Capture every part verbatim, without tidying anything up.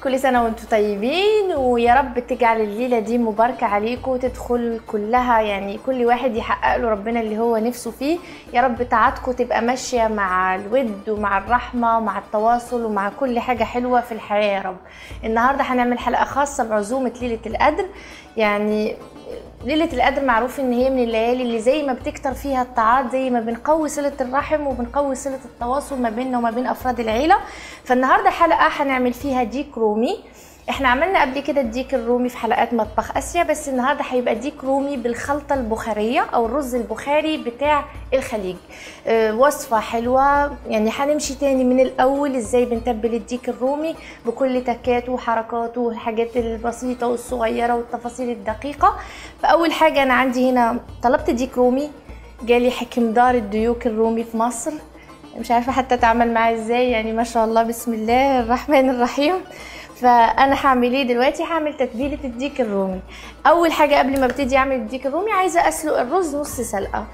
كل سنة وانتم طيبين، ويا رب تجعل الليلة دي مباركة عليكم وتدخل كلها، يعني كل واحد يحقق له ربنا اللي هو نفسه فيه. يا رب طاعتكم تبقى ماشية مع الود ومع الرحمة ومع التواصل ومع كل حاجة حلوة في الحياة يا رب. النهاردة هنعمل حلقة خاصة بعزومة ليلة القدر. يعني ليلة القدر معروف ان هي من الليالي اللي زي ما بتكتر فيها الطاعات، زي ما بنقوي صلة الرحم وبنقوي صلة التواصل ما بيننا وما بين افراد العيلة. فالنهاردة حلقة هنعمل فيها ديك رومي. احنا عملنا قبل كده الديك الرومي في حلقات مطبخ اسيا، بس النهارده هيبقى ديك رومي بالخلطه البخاريه او الرز البخاري بتاع الخليج. اه وصفه حلوه، يعني هنمشي تاني من الاول ازاي بنتبل الديك الرومي بكل تكاته وحركاته والحاجات البسيطه والصغيره والتفاصيل الدقيقه. فاول حاجه انا عندي هنا طلبت ديك رومي، جالي حكمدار الديوك الرومي في مصر، مش عارفه حتى اتعامل معاه ازاي، يعني ما شاء الله بسم الله الرحمن الرحيم. فانا هعمل ايه دلوقتي؟ هعمل تتبيله الديك الرومي. اول حاجه قبل ما ابتدي اعمل الديك الرومي عايزه اسلق الرز نص سلقه.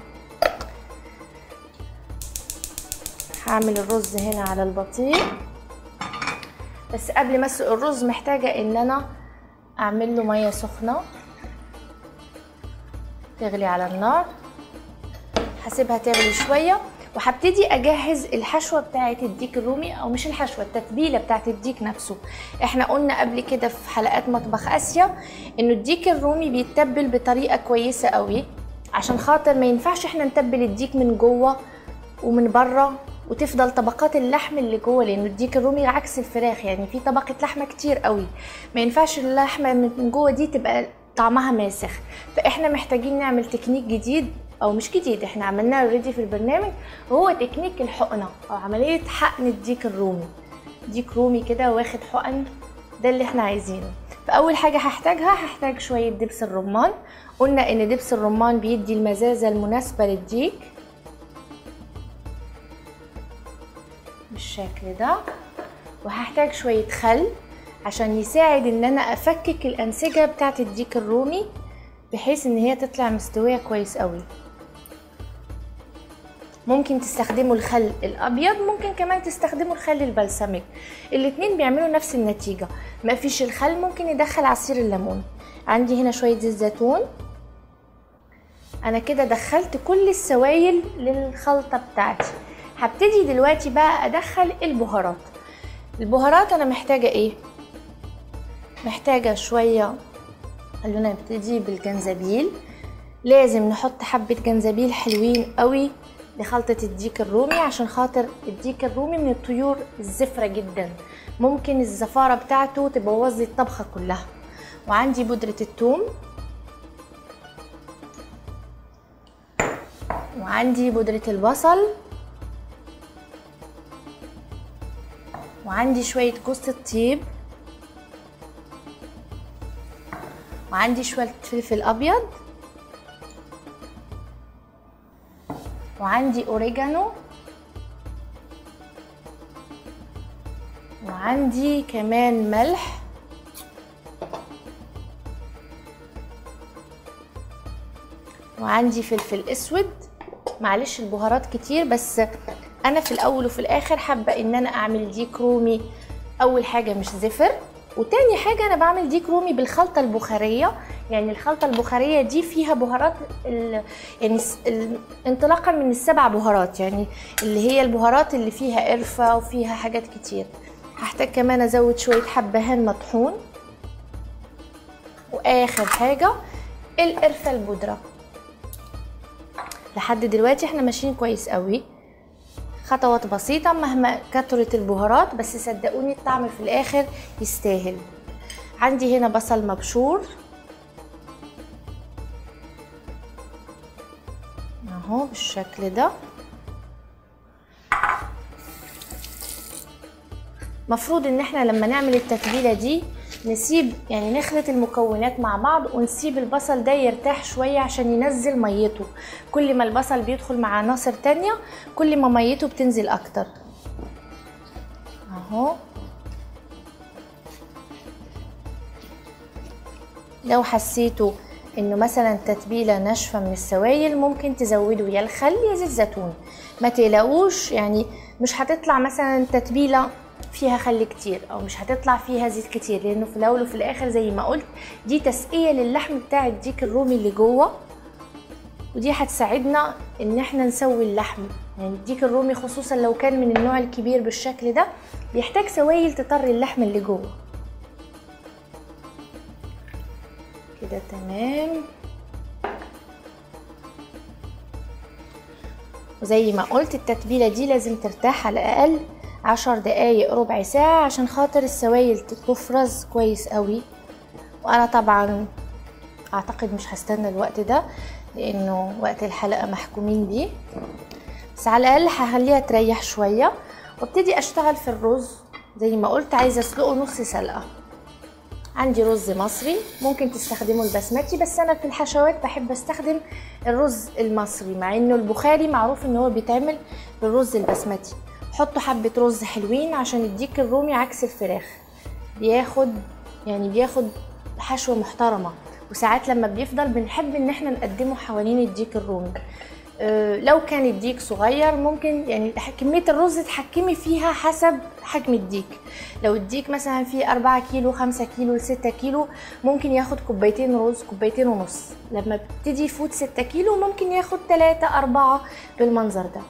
هعمل الرز هنا على البطيء، بس قبل ما اسلق الرز محتاجه ان انا اعمل له ميه سخنه تغلي على النار. هسيبها تغلي شويه وهبتدي اجهز الحشوه بتاعه الديك الرومي، او مش الحشوه، التتبيله بتاعه الديك نفسه. احنا قلنا قبل كده في حلقات مطبخ اسيا انه الديك الرومي بيتبل بطريقه كويسه قوي، عشان خاطر ما ينفعش احنا نتبل الديك من جوه ومن بره وتفضل طبقات اللحم اللي جوه، لانه الديك الرومي عكس الفراخ، يعني في طبقه لحمه كتير قوي، ما ينفعش اللحمه من جوه دي تبقى طعمها ماسخ. فاحنا محتاجين نعمل تكنيك جديد، او مش جديد، احنا عملناه اوريدي في البرنامج، وهو تكنيك الحقنه او عمليه حقن الديك الرومي. ديك رومي كده واخد حقن، ده اللي احنا عايزينه. فاول حاجه هحتاجها هحتاج شويه دبس الرمان. قلنا ان دبس الرمان بيدي المزازه المناسبه للديك بالشكل ده. وهحتاج شويه خل عشان يساعد ان انا افكك الانسجه بتاعه الديك الرومي بحيث ان هي تطلع مستويه كويس قوي. ممكن تستخدموا الخل الابيض، ممكن كمان تستخدموا الخل البلسمك، الاتنين بيعملوا نفس النتيجه. ما فيش الخل ممكن ندخل عصير الليمون. عندي هنا شويه زيت زيتون. انا كده دخلت كل السوائل للخلطه بتاعتي. هبتدي دلوقتي بقى ادخل البهارات. البهارات انا محتاجه ايه؟ محتاجه شويه، خلونا نبتدي بالجنزبيل. لازم نحط حبه جنزبيل حلوين قوي لخلطة الديك الرومي، عشان خاطر الديك الرومي من الطيور الزفرة جدا، ممكن الزفارة بتاعته تبوظ لي الطبخة كلها. وعندي بودرة الثوم، وعندي بودرة البصل، وعندي شوية جوز الطيب، وعندي شوية فلفل أبيض، وعندي اوريجانو، وعندي كمان ملح، وعندي فلفل اسود. معلش البهارات كتير، بس انا في الاول وفي الاخر حابه ان انا اعمل ديك رومي اول حاجه مش زفر، وتاني حاجه انا بعمل ديك رومي بالخلطه البخاريه. يعني الخلطه البخاريه دي فيها بهارات ال... يعني ال... انطلاقا من السبع بهارات، يعني اللي هي البهارات اللي فيها قرفه وفيها حاجات كتير. هحتاج كمان ازود شويه حبهان مطحون، واخر حاجه القرفه البودره. لحد دلوقتي احنا ماشيين كويس قوي، خطوات بسيطه مهما كترت البهارات، بس صدقوني الطعم في الاخر يستاهل. عندي هنا بصل مبشور اهو بالشكل ده. مفروض ان احنا لما نعمل التتبيله دي نسيب، يعني نخلط المكونات مع بعض ونسيب البصل ده يرتاح شويه عشان ينزل ميته. كل ما البصل بيدخل مع عناصر تانية كل ما ميته بتنزل اكتر اهو. لو حسيتوا انه مثلا تتبيله ناشفه من السوائل ممكن تزودوا يا الخل يا زيت زيتون، ما تقلقوش، يعني مش هتطلع مثلا تتبيله فيها خل كتير او مش هتطلع فيها زيت كتير، لانه في الاول وفي الاخر زي ما قلت دي تسقية للحم بتاع الديك الرومي اللي جوه، ودي هتساعدنا ان احنا نسوي اللحم. يعني الديك الرومي خصوصا لو كان من النوع الكبير بالشكل ده بيحتاج سوائل تطري اللحم اللي جوه كده. تمام. وزي ما قلت التتبيلة دي لازم ترتاح على الاقل عشر دقايق ربع ساعة عشان خاطر السوائل تفرز كويس قوي. وانا طبعا اعتقد مش هستنى الوقت ده لانه وقت الحلقة محكومين بيه، بس على الاقل هخليها تريح شوية وابتدي اشتغل في الرز. زي ما قلت عايزة اسلقه نص سلقة. عندي رز مصري، ممكن تستخدموا البسمتي، بس انا في الحشوات بحب استخدم الرز المصري، مع انه البخاري معروف ان هو بيتعمل بالرز البسمتي. حطوا حبة رز حلوين عشان الديك الرومي عكس الفراخ بياخد يعني بياخد حشوة محترمة، وساعات لما بيفضل بنحب ان احنا نقدمه حوالين الديك الرومي. أه لو كان الديك صغير ممكن يعني كمية الرز تحكمي فيها حسب حجم الديك. لو الديك مثلا فيه أربعة كيلو خمسة كيلو ستة كيلو ممكن ياخد كوبايتين رز، كوبايتين ونص. لما بتدي يفوت ستة كيلو ممكن ياخد تلاتة أربعة بالمنظر ده.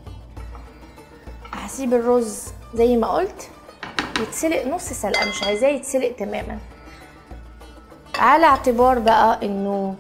هسيب الرز زي ما قلت يتسلق نص سلقة، مش عايزاه يتسلق تماما، على اعتبار بقى انه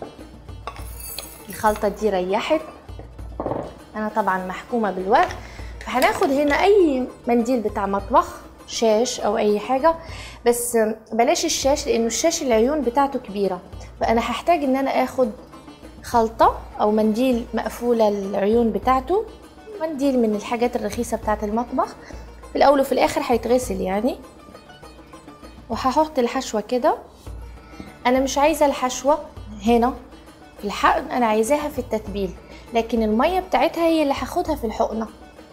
الخلطة دي ريحت. انا طبعا محكومة بالوقت، فهناخد هنا اي منديل بتاع مطبخ، شاش او اي حاجة، بس بلاش الشاش لانه الشاش العيون بتاعته كبيرة، فانا هحتاج ان انا اخد خلطة او منديل مقفولة العيون بتاعته، منديل من الحاجات الرخيصة بتاعت المطبخ. في الاول وفي الاخر هيتغسل يعني. وهحط الحشوة كده. انا مش عايزة الحشوة هنا في الحقن، انا عايزاها في التتبيل، لكن المية بتاعتها هي اللي هاخدها في الحقنة.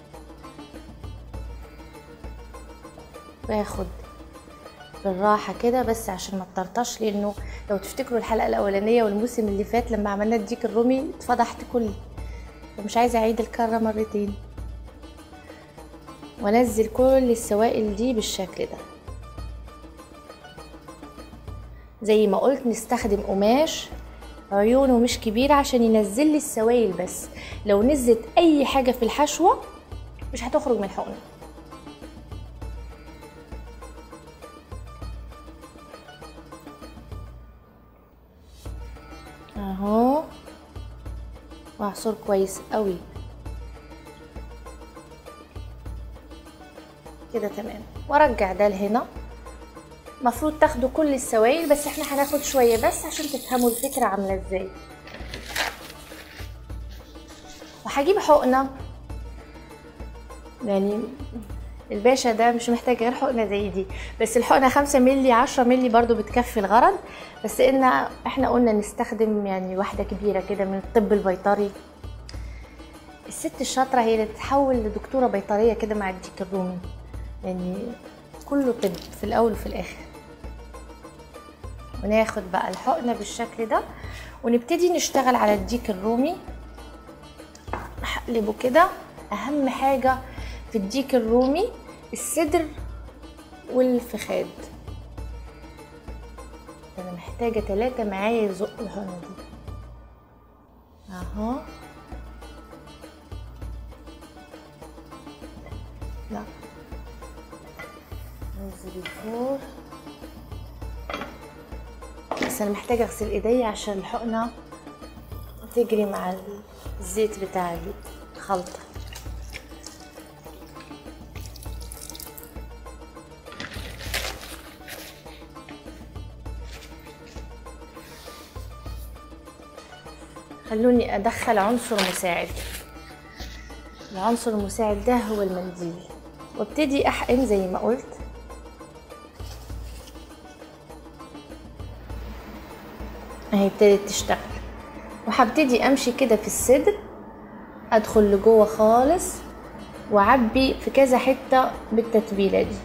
باخد بالراحة كده بس عشان ما تطرطش، لانه لو تفتكروا الحلقة الاولانية والموسم اللي فات لما عملنا الديك الرومي اتفضحت كل، فمش عايزة اعيد الكرة مرتين. وانزل كل السوائل دي بالشكل ده. زي ما قلت نستخدم قماش عيونه مش كبيرة عشان ينزل لي السوائل، بس لو نزلت اي حاجة في الحشوة مش هتخرج من الحقنة. اهو، واعصر كويس قوي كده. تمام. وارجع ده لهنا. مفروض تاخدوا كل السوائل، بس احنا هناخد شوية بس عشان تفهموا الفكرة عاملة ازاي. وهجيب حقنة، يعني الباشا ده مش محتاج غير حقنة زي دي، بس الحقنة خمسة ملي عشرة ملي برضو بتكفي الغرض، بس ان احنا قلنا نستخدم يعني واحدة كبيرة كده من الطب البيطري. الست الشاطرة هي اللي تتحول لدكتورة بيطرية كده مع الديك الرومي، يعني كله طب في الاول وفي الاخر. وناخد بقى الحقنة بالشكل ده ونبتدي نشتغل على الديك الرومي. هقلبه كده. اهم حاجة في الديك الرومي الصدر والفخاد. انا محتاجة تلاتة معايا يزقوا الحقنة دي اهو. لا ننزل الفور، بس انا محتاجه اغسل ايديا عشان الحقنه تجري مع الزيت بتاع الخلطه. خلوني ادخل عنصر مساعد. العنصر المساعد ده هو المنديل، وابتدي احقن زي ما قلت. اهي ابتدت تشتغل، وهبتدي امشي كده في الصدر، ادخل لجوه خالص واعبي في كذا حته بالتتبيله دي.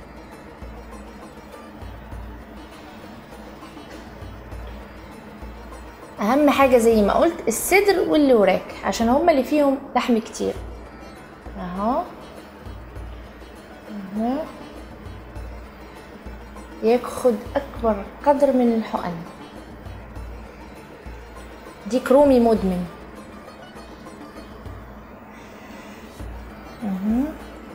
اهم حاجه زي ما قلت الصدر واللي وراك عشان هما اللي فيهم لحم كتير اهو. ياخد اكبر قدر من الحقن. ديك رومي مدمن. اهو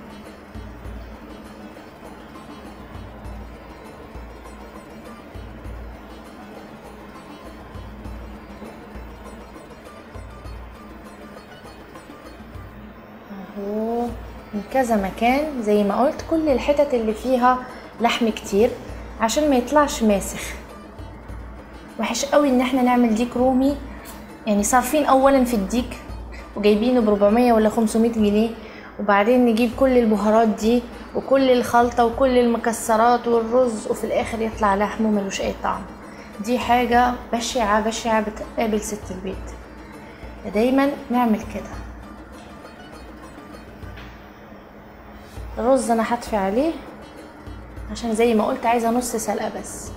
اهو من كذا مكان زي ما قلت، كل الحتت اللي فيها لحم كتير عشان ما يطلعش ماسخ. وحش قوي ان احنا نعمل ديك رومي، يعني صارفين اولا في الديك وجايبينه ب أربعمية ولا خمسمية جنيه، وبعدين نجيب كل البهارات دي وكل الخلطه وكل المكسرات والرز، وفي الاخر يطلع لحمه ملوش اي طعم. دي حاجه بشعه بشعه بتقابل ست البيت. دايما نعمل كده. الرز انا هطفي عليه عشان زي ما قلت عايزه نص سلقه بس.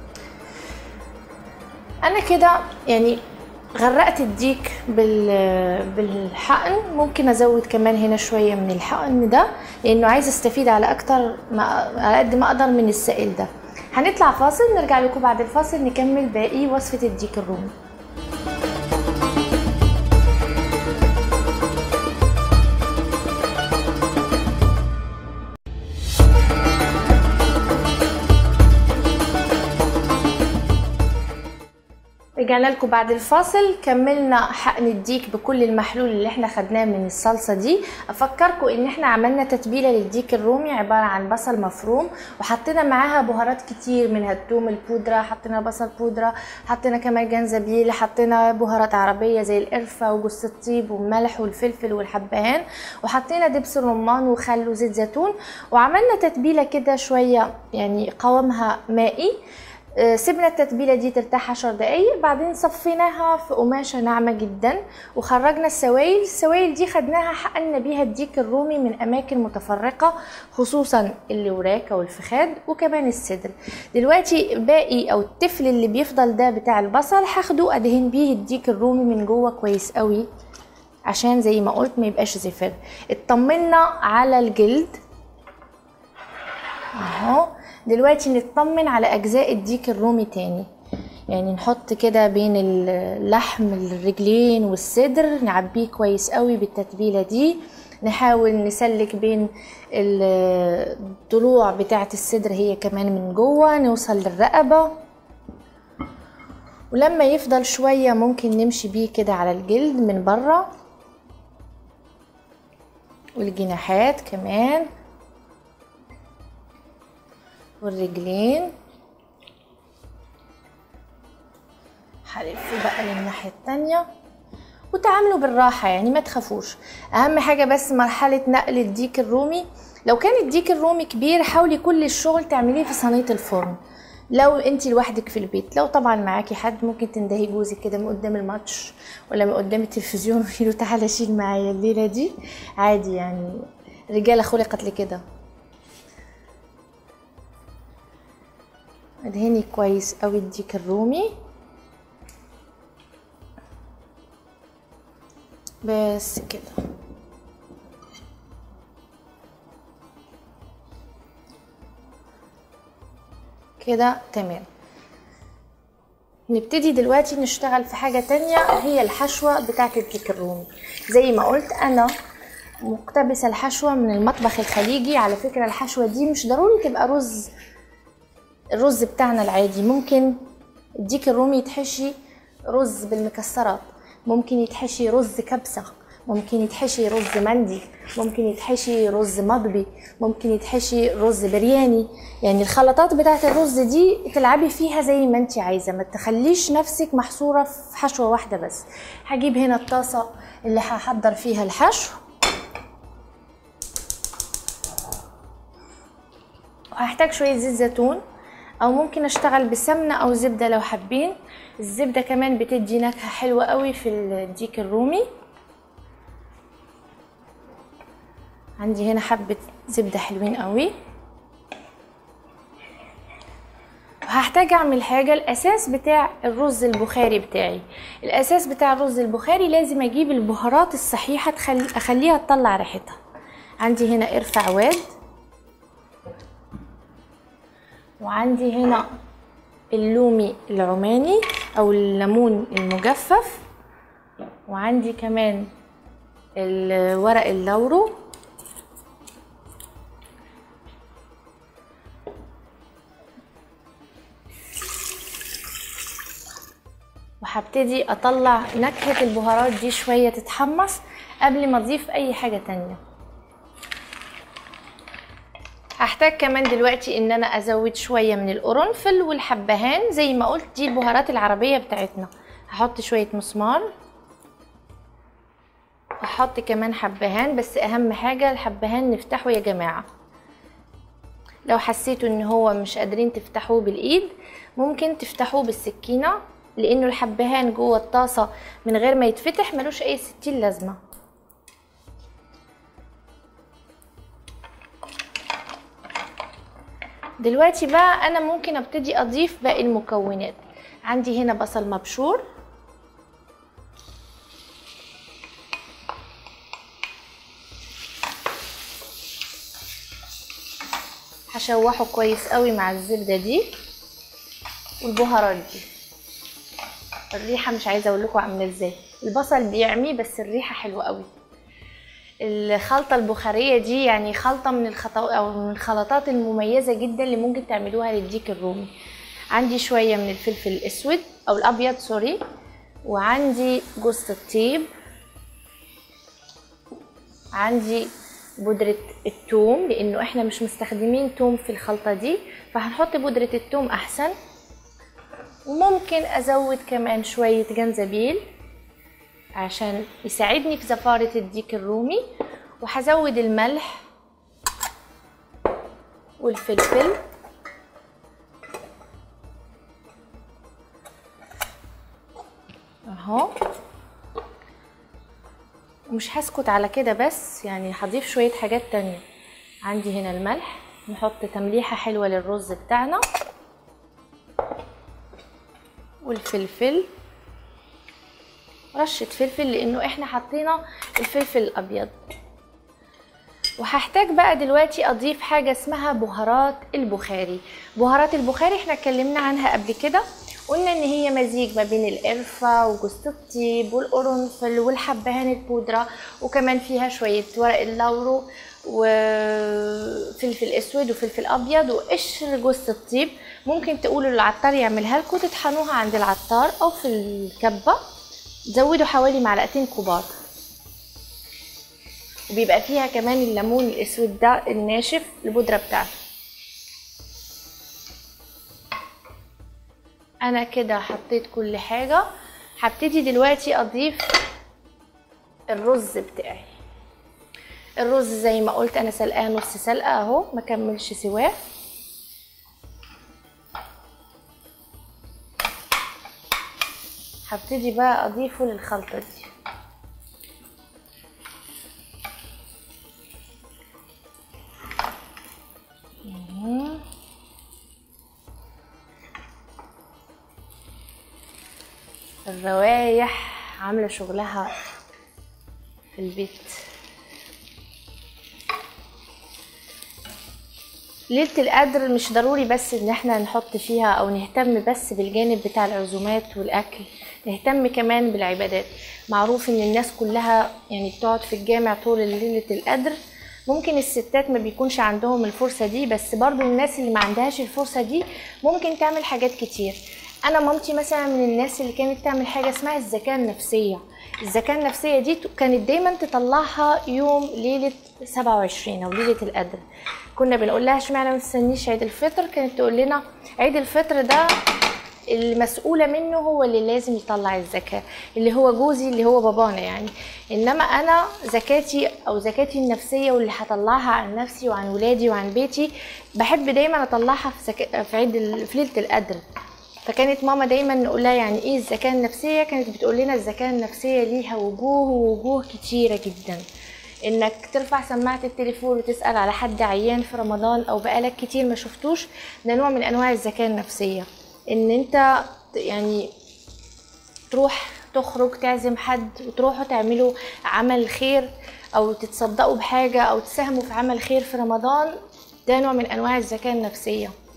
انا كده يعني غرقت الديك بالحقن. ممكن ازود كمان هنا شويه من الحقن ده لانه عايزه استفيد على اكتر ما على قد ما اقدر من السائل ده. هنطلع فاصل، نرجع لكم بعد الفاصل نكمل باقي وصفه الديك الرومي. رجعنا لكم بعد الفاصل، كملنا حقن الديك بكل المحلول اللي احنا خدناه من الصلصه دي. افكركم ان احنا عملنا تتبيله للديك الرومي عباره عن بصل مفروم، وحطينا معاها بهارات كتير منها الثوم البودره، حطينا بصل بودره، حطينا كمان جنزبيل، حطينا بهارات عربيه زي القرفه وجوز الطيب والملح والفلفل والحبهان، وحطينا دبس الرمان وخل وزيت زيتون، وعملنا تتبيله كده شويه يعني قوامها مائي. سيبنا التتبيله دي ترتاح عشر دقايق، بعدين صفيناها في قماشه ناعمه جدا وخرجنا السوائل. السوائل دي خدناها حقنا بيها الديك الرومي من اماكن متفرقه، خصوصا الوراك والفخاد وكمان الصدر. دلوقتي باقي او التفل اللي بيفضل ده بتاع البصل هاخده ادهن بيه الديك الرومي من جوه كويس قوي عشان زي ما قلت ما يبقاش زفر. اطمنا على الجلد اهو. دلوقتي نطمن على اجزاء الديك الرومي تاني، يعني نحط كده بين اللحم الرجلين والصدر نعبيه كويس قوي بالتتبيله دي. نحاول نسلك بين الضلوع بتاعه الصدر هي كمان من جوه، نوصل للرقبه، ولما يفضل شويه ممكن نمشي بيه كده على الجلد من بره والجناحات كمان والرجلين. هلف بقى للناحيه التانية وتعاملوا بالراحه يعني ما تخافوش. اهم حاجه بس مرحله نقل الديك الرومي، لو كان الديك الرومي كبير حاولي كل الشغل تعمليه في صينيه الفرن لو انتي لوحدك في البيت. لو طبعا معاكي حد ممكن تندهي جوزك كده من قدام الماتش ولا من قدام التلفزيون وقولي له تعالى شيل معايا الليله دي، عادي يعني، الرجاله خلقت لكده. ادهني كويس قوي الديك الرومي بس كده. كده تمام. نبتدي دلوقتي نشتغل في حاجة تانية، هي الحشوة بتاعت الديك الرومي. زي ما قلت انا مقتبسة الحشوة من المطبخ الخليجي. على فكرة الحشوة دي مش ضروري تبقى رز الرز بتاعنا العادي، ممكن الديك الرومي يتحشي رز بالمكسرات، ممكن يتحشي رز كبسة، ممكن يتحشي رز مندي، ممكن يتحشي رز مضبي، ممكن يتحشي رز برياني. يعني الخلطات بتاعت الرز دي تلعبي فيها زي ما انت عايزة، ما تخليش نفسك محصورة في حشوة واحدة بس. هجيب هنا الطاسة اللي هحضر فيها الحشو، وهحتاج شوية زيت زيتون، او ممكن اشتغل بسمنة او زبدة لو حابين. الزبدة كمان بتدي نكهة حلوة قوي في الديك الرومي. عندي هنا حبة زبدة حلوين قوي. وهحتاج اعمل حاجة، الاساس بتاع الرز البخاري بتاعي، الاساس بتاع الرز البخاري لازم اجيب البهارات الصحيحة تخلي اخليها تطلع ريحتها. عندي هنا قرفة عواد وعندي هنا اللومي العماني او الليمون المجفف، وعندي كمان الورق اللورو، وهبتدي اطلع نكهة البهارات دي شوية تتحمص قبل ما اضيف اي حاجة تانية. هحتاج كمان دلوقتي ان انا ازود شوية من القرنفل والحبهان، زي ما قلت دي البهارات العربية بتاعتنا. هحط شوية مسمار، هحط كمان حبهان، بس اهم حاجة الحبهان نفتحه يا جماعة. لو حسيتوا ان هو مش قادرين تفتحوه بالايد ممكن تفتحوه بالسكينة، لانه الحبهان جوه الطاسة من غير ما يتفتح ملوش اي ستين لازمة. دلوقتي بقى انا ممكن ابتدي اضيف باقي المكونات. عندي هنا بصل مبشور، هشوحه كويس قوي مع الزبدة دي والبهارات دي. الريحة مش عايزة اقول لكم عاملة ازاي، البصل بيعمي بس الريحة حلوة قوي. الخلطة البخارية دي يعني خلطة من الخطو او من الخلطات المميزة جدا اللي ممكن تعملوها للديك الرومي. عندي شوية من الفلفل الاسود او الابيض سوري، وعندي جوز الطيب، عندي بودرة الثوم لانه احنا مش مستخدمين ثوم في الخلطة دي، فهنحط بودرة الثوم احسن. وممكن ازود كمان شوية جنزبيل عشان يساعدني في زفارة الديك الرومي، وهزود الملح والفلفل اهو. ومش هسكت على كده بس، يعني هضيف شوية حاجات تانية. عندي هنا الملح، نحط تمليحة حلوة للرز بتاعنا، والفلفل رشة فلفل لانه احنا حطينا الفلفل الابيض. وهحتاج بقى دلوقتي اضيف حاجة اسمها بهارات البخاري. بهارات البخاري احنا اتكلمنا عنها قبل كده، قلنا ان هي مزيج ما بين القرفة وجوز الطيب والقرنفل والحبهان البودرة، وكمان فيها شوية ورق اللورو وفلفل اسود وفلفل ابيض وقشر جوز الطيب. ممكن تقولوا للعطار يعملها لكم، تطحنوها عند العطار او في الكبة، تزودوا حوالي معلقتين كبار. وبيبقى فيها كمان الليمون الاسود ده الناشف البودرة بتاعته. انا كده حطيت كل حاجة. هبتدي دلوقتي اضيف الرز بتاعي. الرز زي ما قلت انا سلقاه نص سلقة اهو، ما كملش سواه. هبتدي بقى اضيفه للخلطة دي. الروايح عاملة شغلها في البيت. ليلة القدر مش ضروري بس ان احنا نحط فيها او نهتم بس بالجانب بتاع العزومات والاكل، نهتم كمان بالعبادات. معروف ان الناس كلها يعني بتقعد في الجامع طول ليلة القدر. ممكن الستات ما بيكونش عندهم الفرصة دي، بس برضو الناس اللي ما عندهاش الفرصة دي ممكن تعمل حاجات كتير. انا مامتي مثلا من الناس اللي كانت تعمل حاجة اسمها الزكاة النفسية. الزكاة النفسية دي كانت دايما تطلعها يوم ليلة سبعة وعشرين او ليلة القدر. كنا بنقول لها اشمعنى ما تستنيش عيد الفطر، كانت تقول لنا عيد الفطر ده المسؤولة منه هو اللي لازم يطلع الزكاة، اللي هو جوزي اللي هو بابانا يعني. انما انا زكاتي او زكاتي النفسية واللي هطلعها عن نفسي وعن ولادي وعن بيتي بحب دايما اطلعها في, زكا... في عيد ال... في ليلة القدر. فكانت ماما دايما نقول لها يعني ايه الزكاة النفسية، كانت بتقول لنا الزكاة النفسية ليها وجوه ووجوه كتيرة جدا. انك ترفع سماعة التليفون وتسأل على حد عيان في رمضان او بقالك كتير ما شفتوش، ده نوع من انواع الزكاة النفسية. ان انت يعني تروح تخرج تعزم حد وتروحوا تعملوا عمل خير او تتصدقوا بحاجة او تساهموا في عمل خير في رمضان، ده نوع من انواع الزكاة النفسية.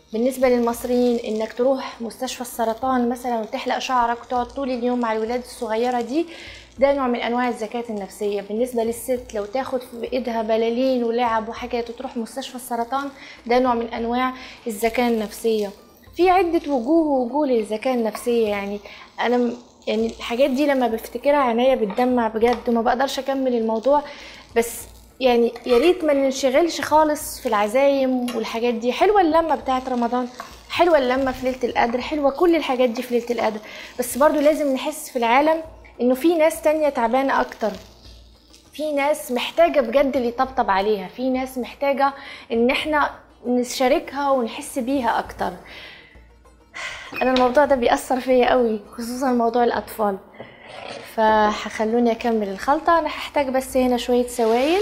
بالنسبة للمصريين انك تروح مستشفى السرطان مثلا وتحلق شعرك وتقعد طول اليوم مع الولاد الصغيرة دي، ده نوع من انواع الزكاة النفسية. بالنسبة للست لو تاخد في ايدها بلالين ولعب وحاجات وتروح مستشفى السرطان، ده نوع من انواع الزكاة النفسية. في عدة وجوه ووجوه للزكاة النفسية. يعني انا يعني الحاجات دي لما بفتكرها عينيا بتدمع بجد وما بقدرش اكمل الموضوع. بس يعني يا ريت ما ننشغلش خالص في العزايم والحاجات دي. حلوه اللمه بتاعه رمضان، حلوه اللمه في ليله القدر، حلوه كل الحاجات دي في ليله القدر، بس برضو لازم نحس في العالم انه في ناس تانية تعبانه اكتر، في ناس محتاجه بجد اللي يطبطب عليها، في ناس محتاجه ان احنا نشاركها ونحس بيها اكتر. انا الموضوع ده بيأثر فيا قوي، خصوصا موضوع الاطفال. فهخلوني اكمل الخلطه. انا هحتاج بس هنا شويه سوائل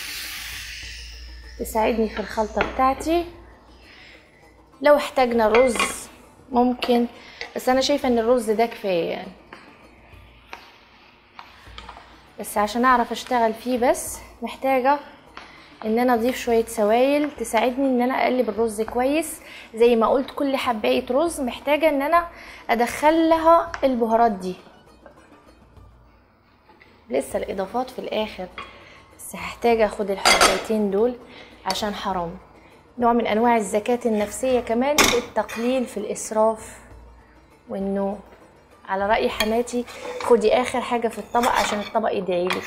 تساعدني في الخلطه بتاعتي. لو احتاجنا رز ممكن، بس انا شايفه ان الرز ده كفايه يعني. بس عشان اعرف اشتغل فيه بس محتاجه ان انا اضيف شويه سوائل تساعدني ان انا اقلب الرز كويس. زي ما قلت كل حبايه رز محتاجه ان انا ادخل لها البهارات دي. لسه الاضافات في الاخر، بس هحتاج اخد الحبايتين دول عشان حرام. نوع من انواع الزكاة النفسية كمان التقليل في الاسراف، وانه على رأي حماتي خدي اخر حاجة في الطبق عشان الطبق يدعيلك.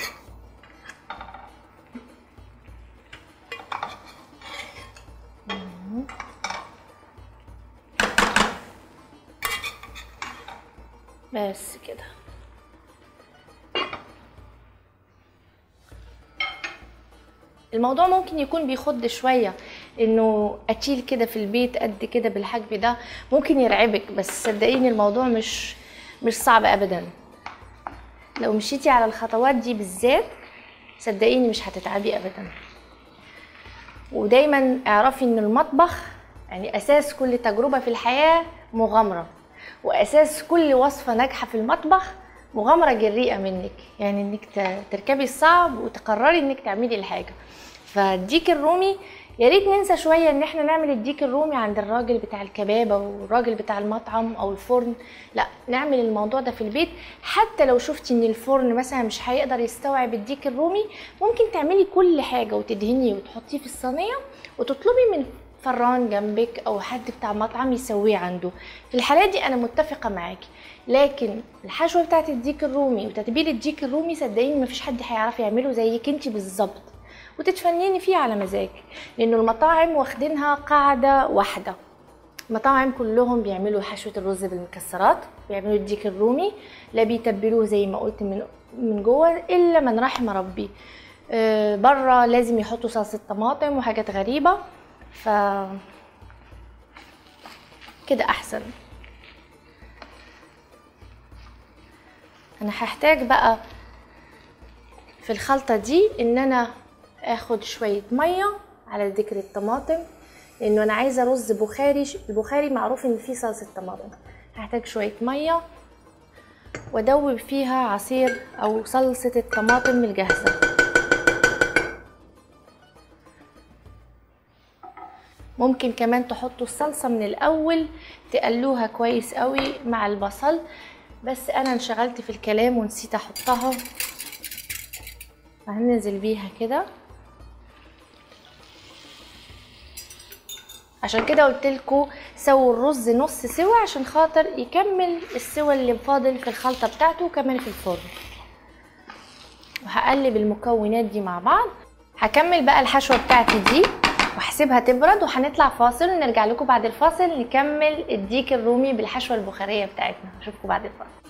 بس كده. الموضوع ممكن يكون بيخض شوية، انه اتشيل كده في البيت قد كده بالحجم ده ممكن يرعبك، بس صدقيني الموضوع مش مش صعب ابدا. لو مشيتي على الخطوات دي بالذات صدقيني مش هتتعبي ابدا. ودايما اعرفي ان المطبخ يعني اساس كل تجربة في الحياة مغامرة، واساس كل وصفة ناجحة في المطبخ مغامرة جريئة منك، يعني انك تركبي الصعب وتقرري انك تعملي الحاجة. فالديك الرومي يا ريت ننسى شويه ان احنا نعمل الديك الرومي عند الراجل بتاع الكباب او الراجل بتاع المطعم او الفرن، لا نعمل الموضوع ده في البيت. حتى لو شفتي ان الفرن مثلا مش هيقدر يستوعب الديك الرومي، ممكن تعملي كل حاجه وتدهنيه وتحطيه في الصينيه وتطلبي من فران جنبك او حد بتاع مطعم يسويه عنده. في الحالات دي انا متفقه معاكي. لكن الحشوه بتاعت الديك الرومي وتتبيل الديك الرومي صدقيني مفيش حد هيعرف يعمله زيك انت بالظبط، وتتفنني فيه على مزاجك، لانه المطاعم واخدينها قاعده واحده. المطاعم كلهم بيعملوا حشوه الرز بالمكسرات، بيعملوا الديك الرومي، لا بيتبلوه زي ما قلت من من جوه الا من رحم ربي. أه بره لازم يحطوا صلصه طماطم وحاجات غريبه، ف كده احسن. انا هحتاج بقى في الخلطه دي ان انا اخد شويه ميه على ذكر الطماطم، لانه انا عايزه رز بخاري. البخاري معروف ان فيه صلصه طماطم. هحتاج شويه ميه وادوب فيها عصير او صلصه الطماطم الجاهزه. ممكن كمان تحطوا الصلصه من الاول تقلوها كويس قوي مع البصل، بس انا انشغلت في الكلام ونسيت احطها. هننزل بيها كده، عشان كده قلتلكوا سووا الرز نص سوا عشان خاطر يكمل السوا اللي فاضل في الخلطه بتاعته وكمان في الفرن. وهقلب المكونات دي مع بعض. هكمل بقى الحشوه بتاعتي دي وهسيبها تبرد، وهنطلع فاصل ونرجع لكم بعد الفاصل نكمل الديك الرومي بالحشوه البخاريه بتاعتنا. اشوفكم بعد الفاصل.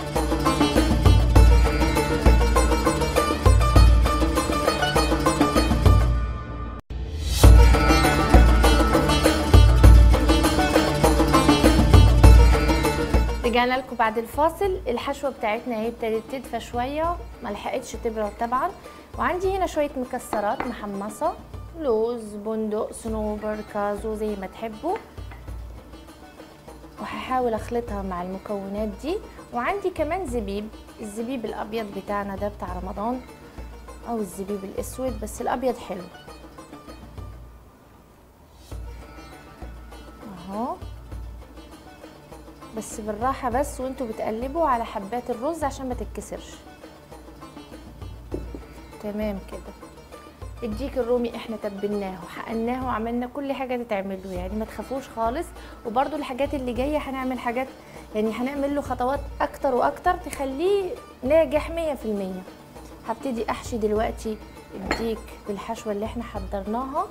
رجعنا لكم بعد الفاصل. الحشوه بتاعتنا اهي ابتدت تدفى شويه، ما لحقتش تبرد طبعا. وعندي هنا شويه مكسرات محمصه، لوز، بندق، صنوبر، كازو، زي ما تحبوا. وهحاول اخلطها مع المكونات دي. وعندي كمان زبيب، الزبيب الابيض بتاعنا ده بتاع رمضان او الزبيب الاسود، بس الابيض حلو اهو، بس بالراحه بس وانتوا بتقلبوا على حبات الرز عشان ما تتكسرش. تمام كده. الديك الرومي احنا تبلناه وحقناه وعملنا كل حاجه تتعمل له، يعني ما تخافوش خالص. وبرده الحاجات اللي جايه هنعمل حاجات، يعني هنعمل له خطوات اكتر واكتر تخليه ناجح مية في المية. هبتدي احشي دلوقتي الديك بالحشوه اللي احنا حضرناها.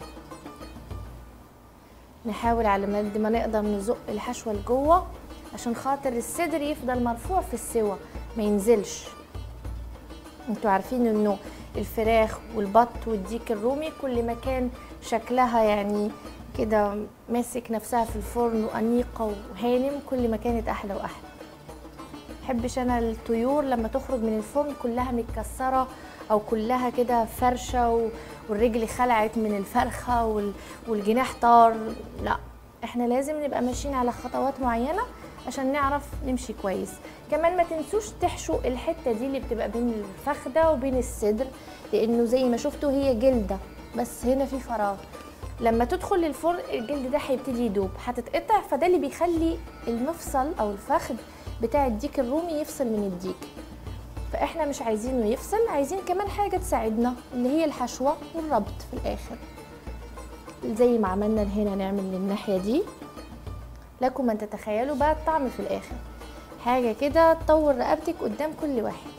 نحاول على قد ما نقدر نزق الحشوه لجوه عشان خاطر الصدر يفضل مرفوع في السوا ما ينزلش. انتوا عارفين انه الفراخ والبط والديك الرومي كل ما كان شكلها يعني كده ماسك نفسها في الفرن وانيقه وهانم كل ما كانت احلى واحلى. محبش انا الطيور لما تخرج من الفرن كلها متكسره او كلها كده فرشه والرجل خلعت من الفرخه والجناح طار. لا، احنا لازم نبقى ماشيين على خطوات معينه عشان نعرف نمشي كويس. كمان ما تنسوش تحشوا الحته دي اللي بتبقى بين الفخده وبين الصدر، لانه زي ما شفتوا هي جلده بس هنا في فراغ. لما تدخل الفرن الجلد ده هيبتدي يدوب، هتتقطع، فده اللي بيخلي المفصل او الفخذ بتاع الديك الرومي يفصل من الديك. فاحنا مش عايزينه يفصل، عايزين كمان حاجه تساعدنا اللي هي الحشوه والربط في الاخر. زي ما عملنا هنا نعمل للناحيه دي. لكم ان تتخيلوا بقى الطعم في الاخر، حاجه كده تطور رقبتك قدام كل واحد.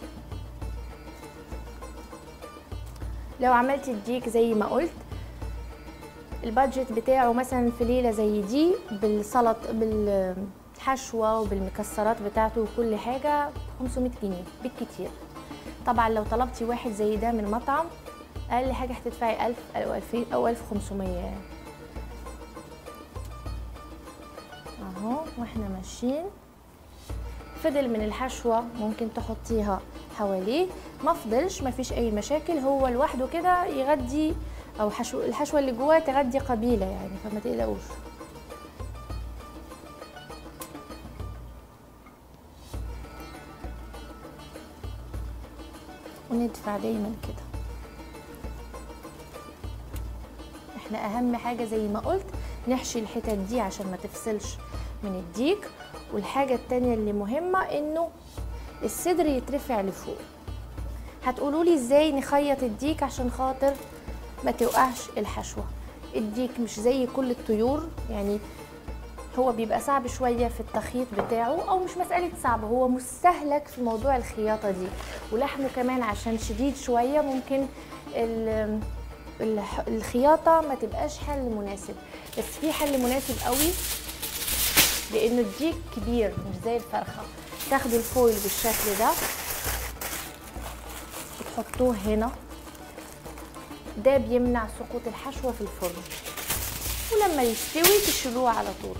لو عملت الديك زي ما قلت البادجت بتاعه مثلا في ليله زي دي بالسلط بالحشوه وبالمكسرات بتاعته وكل حاجه خمسمية جنيه بالكتير. طبعا لو طلبتي واحد زي ده من مطعم اقل حاجه هتدفعي ألف او ألفين او ألف وخمسمية يعني. اهو واحنا ماشيين فضل من الحشوه ممكن تحطيها حواليه، ما فضلش مفيش اي مشاكل، هو لوحده كده يغدي او حشو الحشوه اللي جواه تغدي قبيله يعني، فما تقلقوش. وندفع دايما كده. احنا اهم حاجه زي ما قلت نحشي الحتت دي عشان ما تفصلش من الديك. والحاجه التانيه اللي مهمه انه الصدر يترفع لفوق. هتقولوا لي ازاي نخيط الديك عشان خاطر ما توقعش الحشوه. الديك مش زي كل الطيور، يعني هو بيبقى صعب شويه في التخييط بتاعه، او مش مساله صعب، هو مستهلك في موضوع الخياطه دي. ولحمه كمان عشان شديد شويه ممكن الخياطه ما تبقاش حل مناسب. بس في حل مناسب قوي، لانه الديك كبير مش زي الفرخه. تاخدوا الفويل بالشكل ده وتحطوه هنا، ده بيمنع سقوط الحشوه في الفرن، ولما يستوي تشيلوه على طول.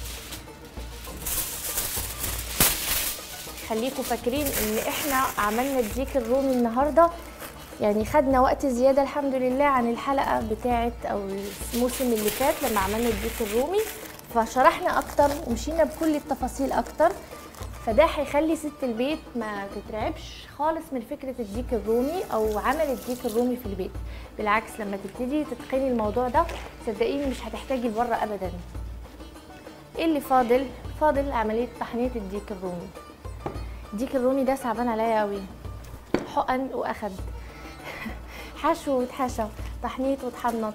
خليكم فاكرين ان احنا عملنا الديك الرومي النهارده، يعني خدنا وقت زياده الحمد لله عن الحلقه بتاعه او الموسم اللي فات لما عملنا الديك الرومي، فشرحنا اكتر ومشينا بكل التفاصيل اكتر. فده هيخلي ست البيت ما تترعبش خالص من فكره الديك الرومي او عمل الديك الرومي في البيت. بالعكس لما تبتدي تتقني الموضوع ده صدقيني مش هتحتاجي لبره ابدا. ايه اللي فاضل؟ فاضل عمليه تحنيط الديك الرومي. الديك الرومي ده صعبان عليا قوي، حقن واخد حشو واتحشى، تحنيط واتحنط.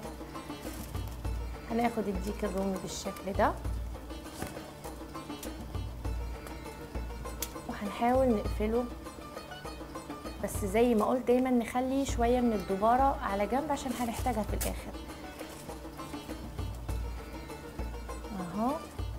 هناخد الديك الرومي بالشكل ده وهنحاول نقفله، بس زي ما قلت دايما نخلي شويه من الدباره على جنب عشان هنحتاجها في الاخر. اهو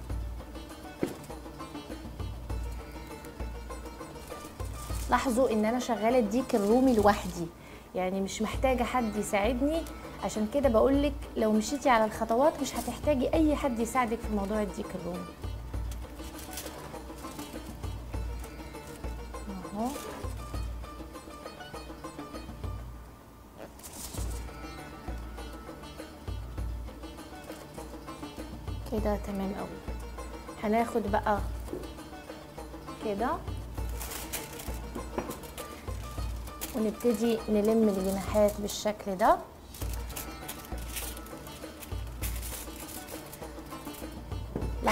لاحظوا ان انا شغاله الديك الرومي لوحدي، يعني مش محتاجه حد يساعدني. عشان كده بقولك لو مشيتي على الخطوات مش هتحتاجي اي حد يساعدك في موضوع الديك الرومي. اهو كده تمام قوي. هناخد بقى كده ونبتدي نلم الجناحات بالشكل ده.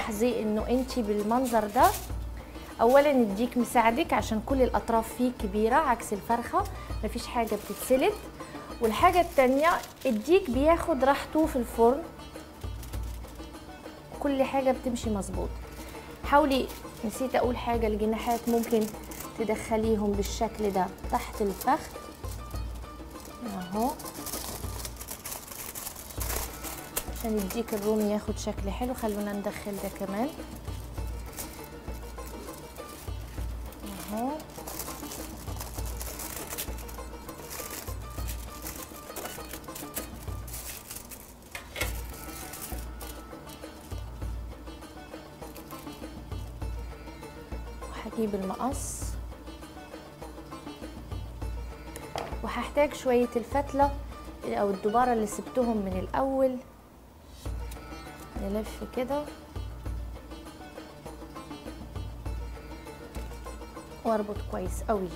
تلاحظي انه انت بالمنظر ده، اولا الديك مساعدك عشان كل الاطراف فيه كبيره عكس الفرخه مفيش حاجه بتتسلت. والحاجه التانيه الديك بياخد راحته في الفرن، كل حاجه بتمشي مظبوط. حاولي، نسيت اقول حاجه، الجناحات ممكن تدخليهم بالشكل ده تحت الفخذ اهو عشان الديك الرومي ياخد شكل حلو. خلونا ندخل ده كمان اهو. وهجيب المقص وهحتاج شوية الفتلة او الدبارة اللي سبتهم من الاول، نلف كده واربط كويس قوي.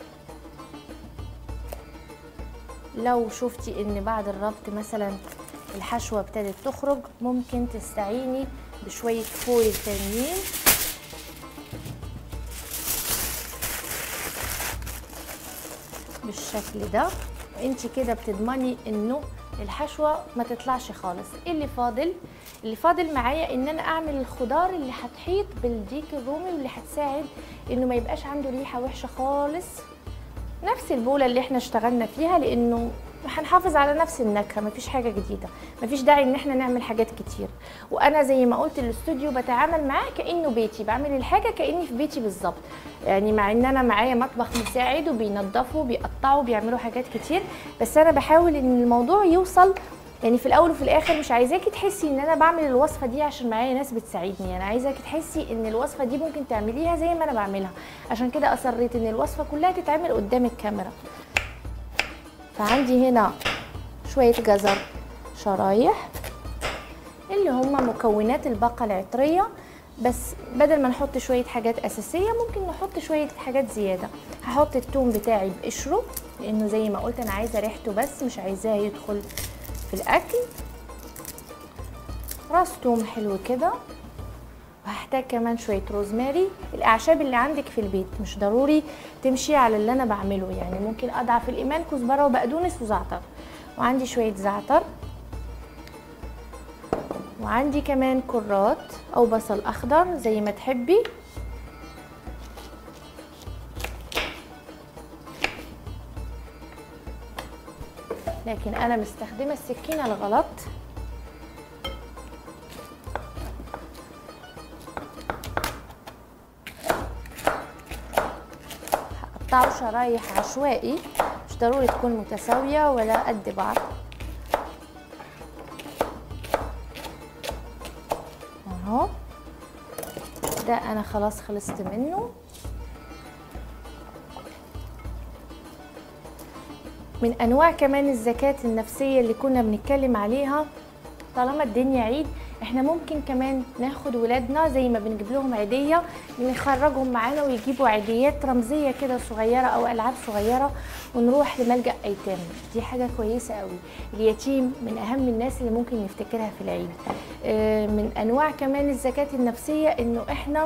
لو شفتي ان بعد الربط مثلا الحشوة ابتدت تخرج ممكن تستعيني بشوية فويل تانيين بالشكل ده، وانت كده بتضمني انه الحشوه ما تطلعش خالص. ايه اللي فاضل؟ اللي فاضل معايا ان انا اعمل الخضار اللي هتحيط بالديك الرومي واللي هتساعد انه ما يبقاش عنده ريحه وحشه خالص. نفس البوله اللي احنا اشتغلنا فيها لانه هنحافظ على نفس النكهه، مفيش حاجه جديده، مفيش داعي ان احنا نعمل حاجات كتير. وانا زي ما قلت الاستوديو بتعامل معاه كانه بيتي، بعمل الحاجه كاني في بيتي بالظبط، يعني مع ان انا معايا مطبخ مساعد وبينظفوا وبيقطعوا وبيعملوا حاجات كتير، بس انا بحاول ان الموضوع يوصل، يعني في الاول وفي الاخر مش عايزاكي تحسي ان انا بعمل الوصفه دي عشان معايا ناس بتساعدني، انا عايزاكي تحسي ان الوصفه دي ممكن تعمليها زي ما انا بعملها، عشان كده اصريت ان الوصفه كلها تتعمل قدام الكاميرا. فعندي هنا شويه جزر شرايح اللي هم مكونات الباقه العطريه، بس بدل ما نحط شويه حاجات اساسيه ممكن نحط شويه حاجات زياده. هحط الثوم بتاعي بقشره لانه زي ما قلت انا عايزه ريحته بس مش عايزاه يدخل في الاكل. راس ثوم حلو كده. وهحتاج كمان شويه روزماري. الاعشاب اللي عندك في البيت مش ضروري تمشي على اللي انا بعمله، يعني ممكن اضعف الايمان كزبره وبقدونس وزعتر. وعندي شويه زعتر، وعندي كمان كرات او بصل اخضر زي ما تحبي. لكن انا مستخدمه السكينه الغلط. هقطعه شرايح عشوائي، مش ضروري تكون متساويه ولا قد بعض اهو. ده انا خلاص خلصت منه. من انواع كمان الزكاة النفسية اللي كنا بنتكلم عليها، طالما الدنيا عيد احنا ممكن كمان ناخد ولادنا زي ما بنجيب لهم عيدية نخرجهم معانا ويجيبوا عيديات رمزية كده صغيرة او العاب صغيرة ونروح لملجأ ايتام. دي حاجة كويسة قوي. اليتيم من اهم الناس اللي ممكن نفتكرها في العيد. من انواع كمان الزكاة النفسية انه احنا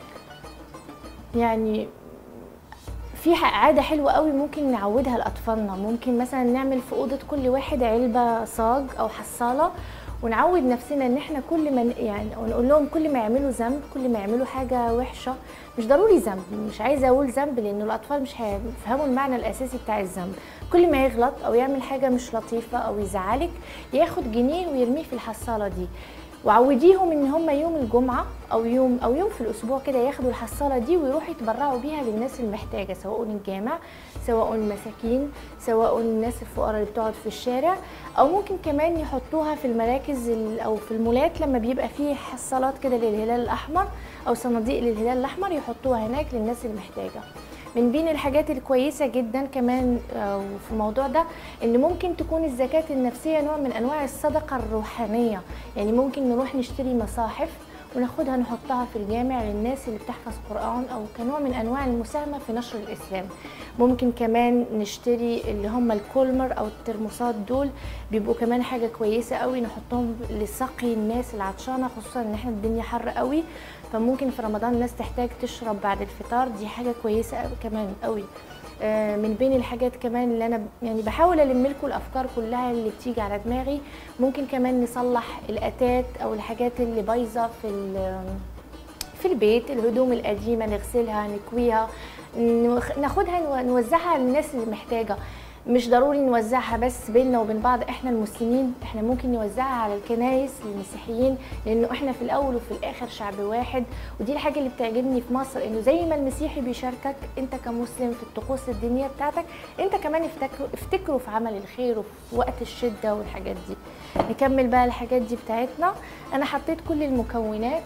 يعني في عادة حلوة قوي ممكن نعودها لأطفالنا. ممكن مثلا نعمل في أوضة كل واحد علبة صاج أو حصالة، ونعود نفسنا ان احنا كل ما يعني ونقول لهم كل ما يعملوا ذنب، كل ما يعملوا حاجة وحشة، مش ضروري ذنب، مش عايزة اقول ذنب لانه الأطفال مش هيفهموا المعنى الأساسي بتاع الذنب. كل ما يغلط أو يعمل حاجة مش لطيفة أو يزعلك ياخد جنيه ويرميه في الحصالة دي، وعوديهم ان هم يوم الجمعه او يوم او يوم في الاسبوع كده ياخدوا الحصاله دي ويروحوا يتبرعوا بيها للناس المحتاجه، سواء الجامع، سواء المساكين، سواء الناس الفقراء اللي بتقعد في الشارع، او ممكن كمان يحطوها في المراكز او في المولات لما بيبقى فيه حصالات كده للهلال الاحمر او صناديق للهلال الاحمر يحطوها هناك للناس المحتاجه. من بين الحاجات الكويسة جدا كمان في الموضوع ده ان ممكن تكون الزكاة النفسية نوع من انواع الصدقة الروحانية، يعني ممكن نروح نشتري مصاحف وناخدها نحطها في الجامع للناس اللي بتحفظ قرآن او كنوع من انواع المساهمة في نشر الاسلام. ممكن كمان نشتري اللي هم الكولمر او الترموسات، دول بيبقوا كمان حاجة كويسة قوي نحطهم لسقي الناس العطشانة، خصوصا ان احنا الدنيا حر قوي، فممكن في رمضان الناس تحتاج تشرب بعد الفطار، دي حاجة كويسة قوي كمان قوي. من بين الحاجات كمان اللي انا يعني بحاول الم لكم الافكار كلها اللي بتيجي على دماغي، ممكن كمان نصلح الاتات او الحاجات اللي بايظه في في البيت، الهدوم القديمه نغسلها نكويها ناخدها نوزعها للناس اللي محتاجه. مش ضروري نوزعها بس بيننا وبين بعض احنا المسلمين، احنا ممكن نوزعها على الكنايس للمسيحيين، لانه احنا في الاول وفي الاخر شعب واحد. ودي الحاجه اللي بتعجبني في مصر، انه زي ما المسيحي بيشاركك انت كمسلم في الطقوس الدينيه بتاعتك، انت كمان افتكروا افتكروا في عمل الخير وفي وقت الشده والحاجات دي. نكمل بقى الحاجات دي بتاعتنا. انا حطيت كل المكونات،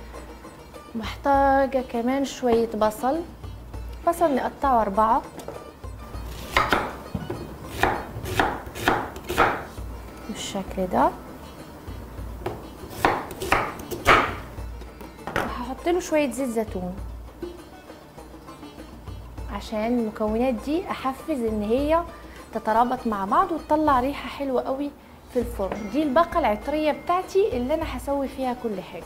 محتاجه كمان شويه بصل، بصل نقطعه اربعه بالشكل ده، وهحط له شويه زيت زيتون عشان المكونات دي احفز ان هي تترابط مع بعض وتطلع ريحه حلوه قوي في الفرن. دي الباقه العطريه بتاعتي اللي انا هسوي فيها كل حاجه.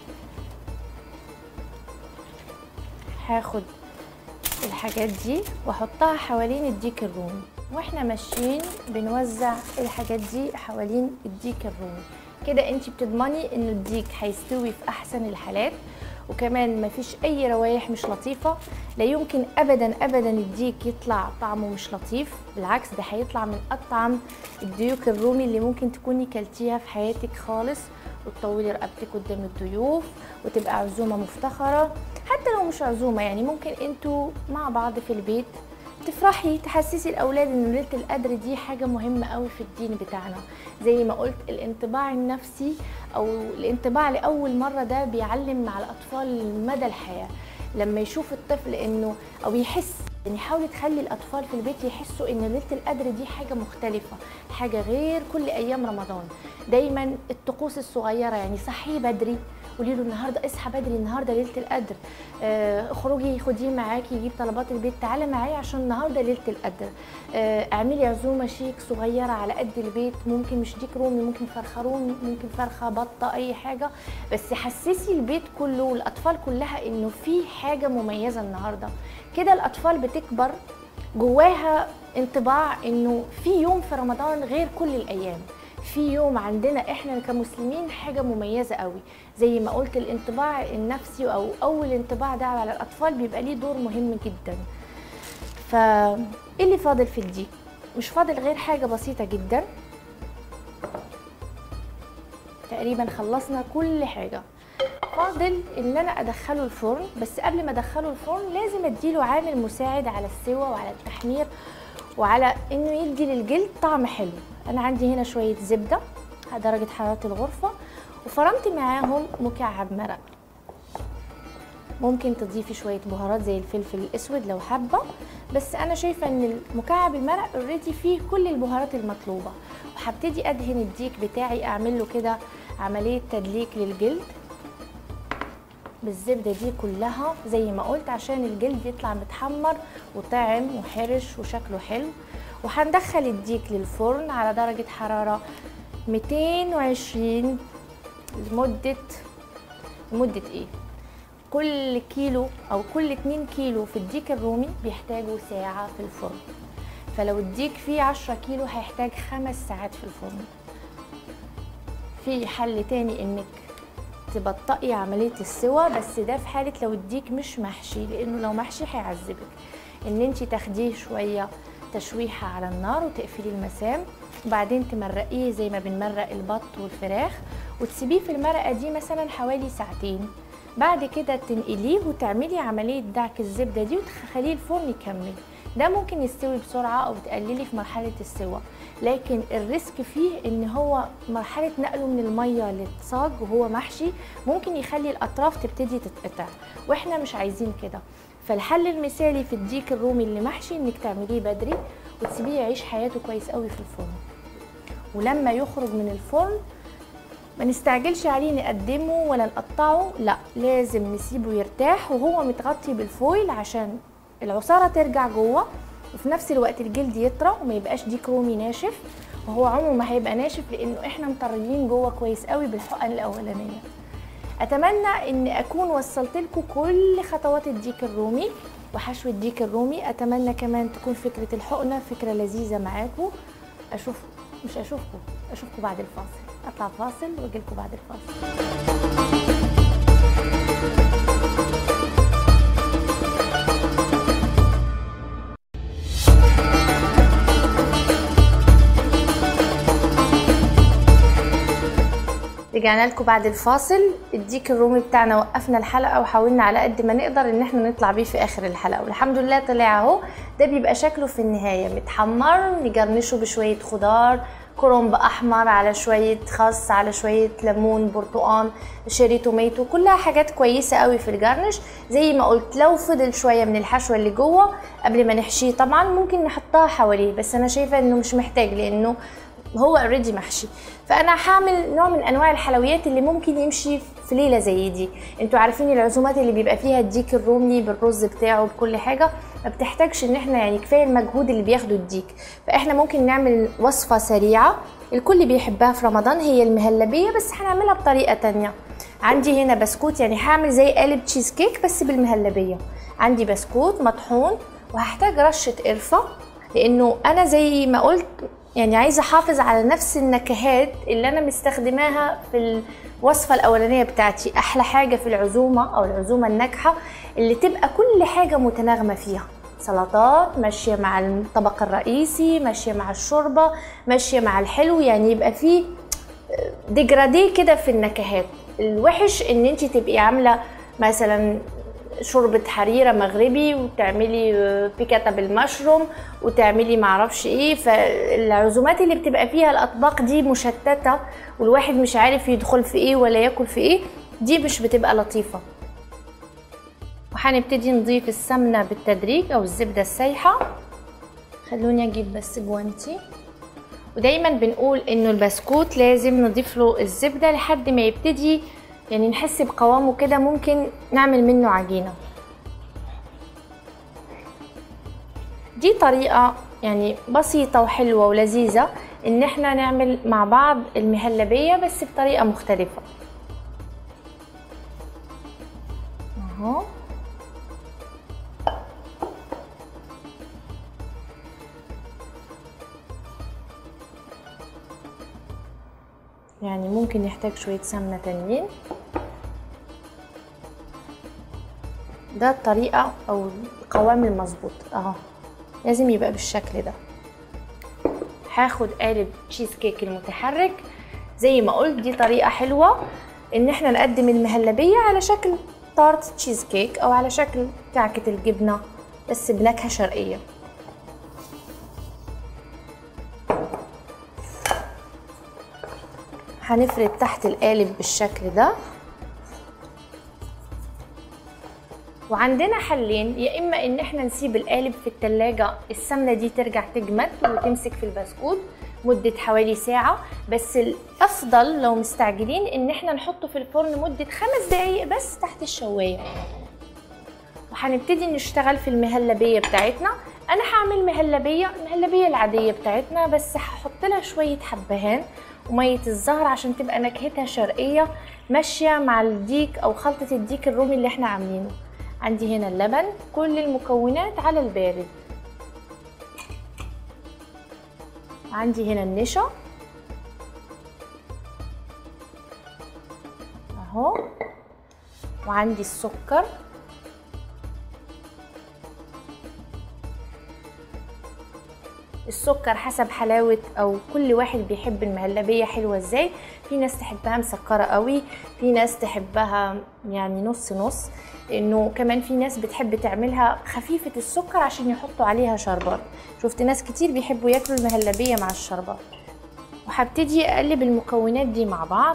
هاخد الحاجات دي واحطها حوالين الديك الرومي، واحنا ماشيين بنوزع الحاجات دي حوالين الديك الرومي كده، انتي بتضمني ان الديك هيستوي في احسن الحالات، وكمان مفيش اي روايح مش لطيفه. لا يمكن ابدا ابدا الديك يطلع طعمه مش لطيف، بالعكس ده هيطلع من اطعم الديوك الرومي اللي ممكن تكوني كلتيها في حياتك خالص، وتطولي رقبتك قدام الضيوف وتبقى عزومه مفتخره. حتى لو مش عزومه، يعني ممكن انتوا مع بعض في البيت تفرحي تحسسي الاولاد ان ليله القدر دي حاجه مهمه قوي في الدين بتاعنا. زي ما قلت الانطباع النفسي او الانطباع لاول مره ده بيعلم مع الاطفال مدى الحياه. لما يشوف الطفل انه او يحس، يعني حاولي تخلي الاطفال في البيت يحسوا ان ليله القدر دي حاجه مختلفه، حاجه غير كل ايام رمضان. دايما الطقوس الصغيره، يعني صحيه بدري، قولي له النهارده اصحى بدري، النهارده ليله القدر، آه، اخرجي خديه معاكي يجيب طلبات البيت، تعالى معايا عشان النهارده ليله القدر. آه، اعملي عزومه شيك صغيره على قد البيت، ممكن مش ديك رومي، ممكن فرخه رومي، ممكن فرخه بطه، اي حاجه، بس حسسي البيت كله والاطفال كلها انه في حاجه مميزه النهارده. كده الاطفال بتكبر جواها انطباع انه في يوم في رمضان غير كل الايام، في يوم عندنا احنا كمسلمين حاجه مميزه قوي. زي ما قلت الانطباع النفسي او اول انطباع ده على الاطفال بيبقى ليه دور مهم جدا. فايه اللي فاضل في الديك؟ مش فاضل غير حاجه بسيطه جدا، تقريبا خلصنا كل حاجه. فاضل ان انا ادخله الفرن، بس قبل ما ادخله الفرن لازم اديله عامل مساعد على السوا وعلى التحمير وعلى انه يدي للجلد طعم حلو. انا عندي هنا شويه زبده على درجه حراره الغرفه، وفرمت معاهم مكعب مرق. ممكن تضيفي شويه بهارات زي الفلفل الاسود لو حابه، بس انا شايفه ان مكعب المرق اوريدي فيه كل البهارات المطلوبه. وهبتدي ادهن الديك بتاعي، اعمل له كده عمليه تدليك للجلد بالزبده دي كلها زي ما قلت، عشان الجلد يطلع متحمر وطعم وحرش وشكله حلو. وهندخل الديك للفرن على درجه حراره مئتين وعشرين لمده لمده ايه كل كيلو او كل اتنين كيلو في الديك الرومي بيحتاجوا ساعه في الفرن، فلو الديك فيه عشرة كيلو هيحتاج خمس ساعات في الفرن. في حل تاني انك تبطئي عمليه السوا، بس ده في حاله لو الديك مش محشي، لانه لو محشي هيعذبك. ان انت تاخديه شويه تشويحه على النار وتقفلي المسام، وبعدين تمرقيه زي ما بنمرق البط والفراخ، وتسيبيه في المرقه دي مثلا حوالي ساعتين. بعد كده تنقليه وتعملي عمليه دعك الزبده دي وتخليه الفرن يكمل. ده ممكن يستوي بسرعه او تقللي في مرحله السوا، لكن الريسك فيه ان هو مرحله نقله من الميه للصاج وهو محشي ممكن يخلي الاطراف تبتدي تتقطع، واحنا مش عايزين كده. فالحل المثالي في الديك الرومي اللي محشي انك تعمليه بدري وتسيبيه يعيش حياته كويس قوي في الفرن، ولما يخرج من الفرن ما نستعجلش عليه نقدمه ولا نقطعه، لا لازم نسيبه يرتاح وهو متغطي بالفويل عشان العصاره ترجع جوه، وفي نفس الوقت الجلد يطرى وما يبقاش ديك رومي ناشف، وهو عمره ما هيبقى ناشف لانه احنا مطريين جوه كويس قوي بالحقن الاولانيه. اتمنى ان اكون وصلت لكم كل خطوات الديك الرومي وحشو الديك الرومي. اتمنى كمان تكون فكره الحقنه فكره لذيذه معاكم. اشوف مش اشوفكم اشوفكم بعد الفاصل. اطلع فاصل واجي لكم بعد الفاصل. رجعنا لكم بعد الفاصل. الديك الرومي بتاعنا وقفنا الحلقه وحاولنا على قد ما نقدر ان احنا نطلع بيه في اخر الحلقه، والحمد لله طلع اهو. ده بيبقى شكله في النهايه متحمر، نجرنشه بشويه خضار، كرنب احمر على شويه خس على شويه ليمون برتقان شيري توميتو، كلها حاجات كويسه قوي في الجرنش. زي ما قلت لو فضل شويه من الحشوه اللي جوه قبل ما نحشيه طبعا ممكن نحطها حواليه، بس انا شايفه انه مش محتاج لانه هو اوريدي محشي. فانا هعمل نوع من انواع الحلويات اللي ممكن يمشي في ليله زي دي. انتوا عارفين العزومات اللي بيبقى فيها الديك الرومي بالرز بتاعه بكل حاجه ما بتحتاجش ان احنا يعني كفايه المجهود اللي بياخده الديك، فاحنا ممكن نعمل وصفه سريعه الكل بيحبها في رمضان، هي المهلبيه، بس هنعملها بطريقه تانية. عندي هنا بسكوت، يعني هعمل زي قالب تشيز كيك بس بالمهلبيه. عندي بسكوت مطحون وهحتاج رشه قرفه لانه انا زي ما قلت يعني عايزه احافظ على نفس النكهات اللي انا مستخدماها في الوصفه الاولانيه بتاعتي. احلى حاجه في العزومه او العزومه الناجحه اللي تبقى كل حاجه متناغمه فيها، سلطات ماشيه مع الطبق الرئيسي، ماشيه مع الشوربه، ماشيه مع الحلو، يعني يبقى فيه ديجراديه كده في النكهات. الوحش ان انت تبقي عامله مثلا شوربه حريره مغربي وتعملي بيكاتا بالمشروم وتعملي معرفش ايه، فالعزومات اللي بتبقى فيها الاطباق دي مشتته والواحد مش عارف يدخل في ايه ولا ياكل في ايه، دي مش بتبقى لطيفه. وهنبتدي نضيف السمنه بالتدريج او الزبده السايحه. خلوني اجيب بس جوانتي. ودايما بنقول انه البسكوت لازم نضيف له الزبده لحد ما يبتدي يعني نحس بقوامه كده، ممكن نعمل منه عجينه. دي طريقه يعني بسيطه وحلوه ولذيذه ان احنا نعمل مع بعض المهلبيه بس بطريقه مختلفه. اهو يعني ممكن يحتاج شويه سمنه تانيين. ده الطريقه او القوام المظبوط اهو، لازم يبقى بالشكل ده. هاخد قالب تشيز كيك المتحرك زي ما قلت، دي طريقه حلوه ان احنا نقدم المهلبيه على شكل تارت تشيز كيك او على شكل كعكه الجبنه بس بنكهه شرقيه. هنفرد تحت القالب بالشكل ده. وعندنا حلين، يا اما ان احنا نسيب القالب في التلاجة السمنه دي ترجع تجمد وتمسك في البسكوت مده حوالي ساعه، بس الافضل لو مستعجلين ان احنا نحطه في الفرن مده خمس دقايق بس تحت الشوايه. وهنبتدي نشتغل في المهلبيه بتاعتنا. انا هعمل مهلبيه المهلبيه العاديه بتاعتنا، بس هحط لها شويه حبهان وميه الزهر عشان تبقى نكهتها شرقيه ماشيه مع الديك او خلطه الديك الرومي اللي احنا عاملينه. عندي هنا اللبن، كل المكونات على البارد. عندي هنا النشا اهو، وعندي السكر، السكر حسب حلاوه او كل واحد بيحب المهلبيه حلوه ازاي. في ناس تحبها مسكره قوي، في ناس تحبها يعني نص نص، لانه كمان في ناس بتحب تعملها خفيفه السكر عشان يحطوا عليها شربات. شفت ناس كتير بيحبوا ياكلوا المهلبيه مع الشربات. وهبتدي اقلب المكونات دي مع بعض.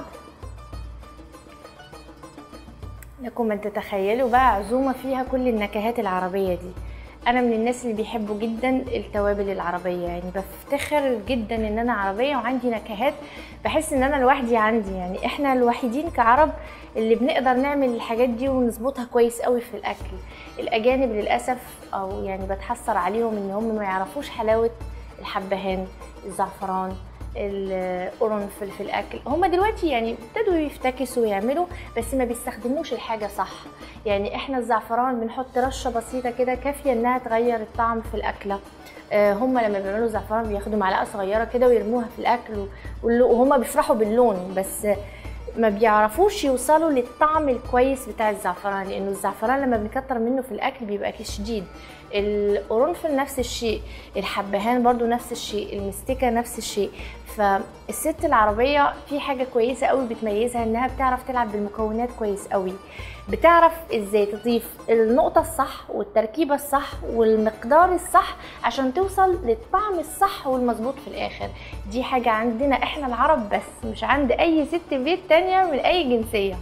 لكم ان تتخيلوا بقى عزومه فيها كل النكهات العربيه دي. انا من الناس اللي بيحبوا جدا التوابل العربيه، يعني بفتخر جدا ان انا عربيه وعندي نكهات، بحس ان انا لوحدي عندي، يعني احنا الوحيدين كعرب اللي بنقدر نعمل الحاجات دي ونظبطها كويس قوي في الاكل. الاجانب للاسف او يعني بتحسر عليهم ان هم ما يعرفوش حلاوه الحبهان، الزعفران، القرنفل في الاكل. هما دلوقتي يعني ابتدوا يفتكسوا ويعملوا، بس ما بيستخدموش الحاجه صح. يعني احنا الزعفران بنحط رشه بسيطه كده كافيه انها تغير الطعم في الاكله. هما لما بيعملوا زعفران بياخدوا معلقه صغيره كده ويرموها في الاكل، وهما بيفرحوا باللون، بس ما بيعرفوش يوصلوا للطعم الكويس بتاع الزعفران، لانه الزعفران لما بنكتر منه في الاكل بيبقى شديد. القرنفل نفس الشيء، الحبهان برضو نفس الشيء، المستكه نفس الشيء. فالست العربيه في حاجه كويسه قوي بتميزها، انها بتعرف تلعب بالمكونات كويس قوي، بتعرف ازاي تضيف النقطه الصح والتركيبه الصح والمقدار الصح عشان توصل للطعم الصح والمظبوط في الاخر. دي حاجه عندنا احنا العرب بس، مش عند اي ست بيت تانية من اي جنسيه.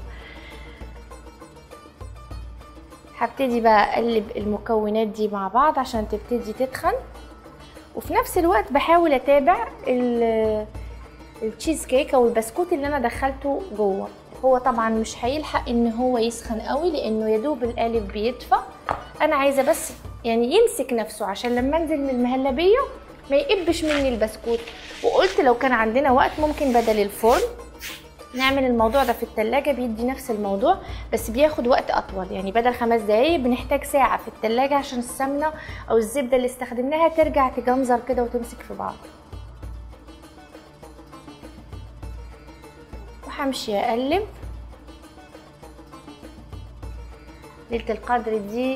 هبتدي بقى اقلب المكونات دي مع بعض عشان تبتدي تتخن، وفي نفس الوقت بحاول اتابع التشيز كيك او البسكوت اللي انا دخلته جوه. هو طبعا مش هيلحق ان هو يسخن قوي لانه يدوب القالب بيدفى، انا عايزه بس يعني يمسك نفسه عشان لما انزل من المهلبيه ما يقبش مني البسكوت. وقلت لو كان عندنا وقت ممكن بدل الفرن نعمل الموضوع ده في التلاجة، بيدي نفس الموضوع بس بياخد وقت اطول، يعني بدل خمس دقايق بنحتاج ساعة في التلاجة عشان السمنة او الزبدة اللي استخدمناها ترجع تجمزر كده وتمسك في بعض. وهمشي اقلب. ليلة القدر دي